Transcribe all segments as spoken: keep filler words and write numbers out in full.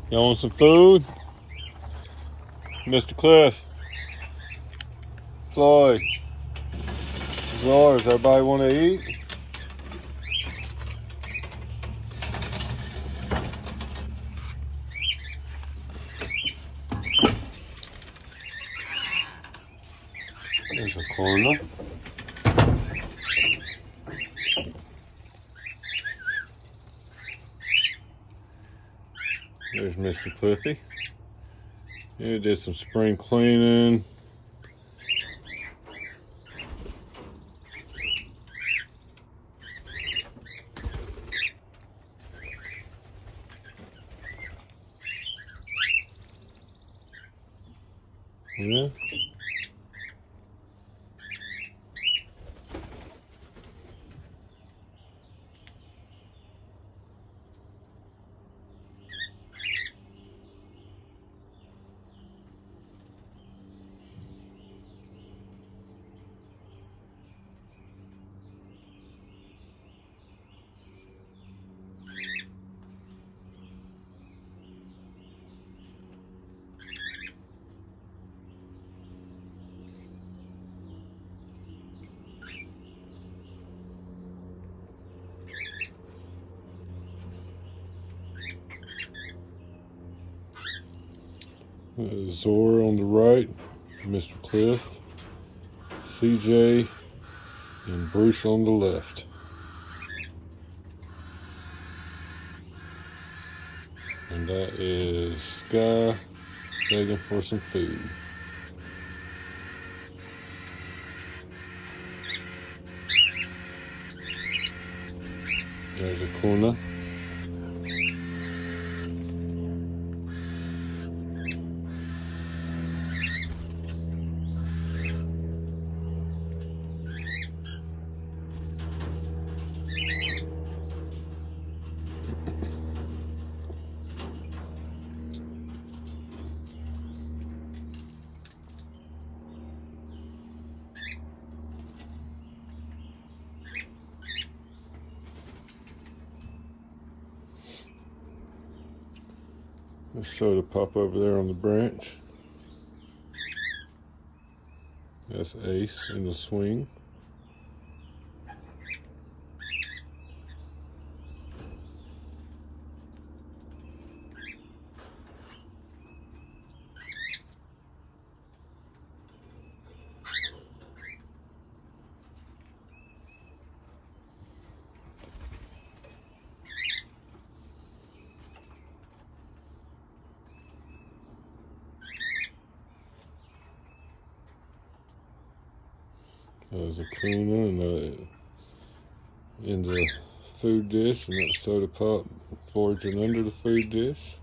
Y'all want some food? Mister Cliff, Floyd, Lars, everybody want to eat? There's a corner. There's Mister Cliffy. He did some spring cleaning. Yeah. Zora on the right, Mister Cliff, C J, and Bruce on the left. And that is Sky begging for some food. There's a corner. There's soda pop over there on the branch. That's Ace in the swing. There's a cleaner and a, in the food dish, and that soda pop foraging under the food dish.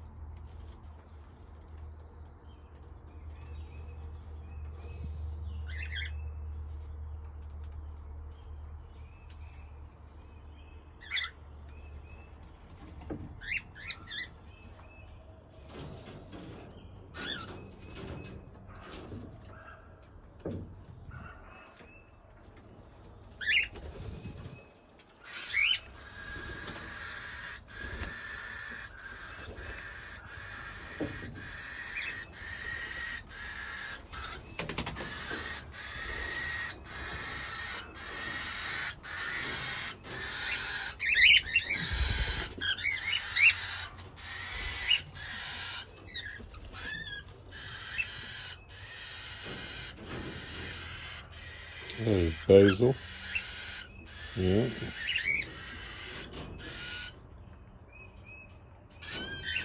There's Basil. Yeah.